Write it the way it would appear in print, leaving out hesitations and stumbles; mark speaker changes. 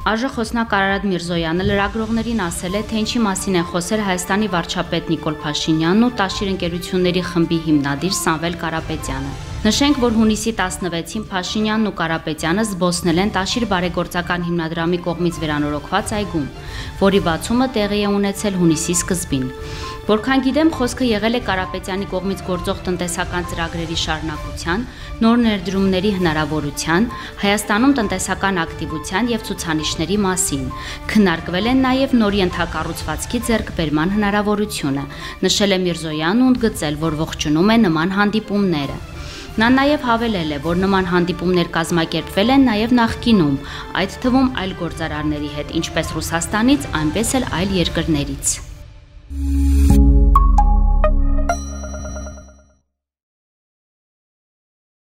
Speaker 1: Այժմ խոսնակ Արարատ Միրզոյանը լրագրողներին ասել է, թե ինչի մասին են խոսել Հայաստանի վարչապետ Նիկոլ Փաշինյանն ու Տաշիր ընկերությունների խմբի հիմնադիր Սամվել Կարապետյանը։ Նշենք, որ հունիսի 16-ին Փաշինյանն ու Կարապետյանը զբոսնել են Տաշիր բարեգործական հիմնադրամի կողմից վերանորոգված այգում, որի բացումը տեղի է ունեցել հունիսի սկզբին։ Որքան գիտեմ, խոսքը եղել է Կարապետյանի կողմից գործող տնտեսական ծրագրերի շարունակության, նոր ներդրումների հնարավորության, Հայաստանում տնտեսական ակտիվության եւ ցուցանիշների մասին։ Քննարկվել են նաեւ նոր ենթակառուցվածքի ձեռքբերման հնարավորությունը, նշել է Միրզոյանն ու ընդգծել, որ ողջունում է նման հանդիպումները։ Նա նաև հավելել է, որ նման հանդիպումներ կազմակերպվել են նաև նախկինում, այդ թվում այլ գործարարների հետ, ինչպես Ռուսաստանից, այնպես էլ այլ երկրներից։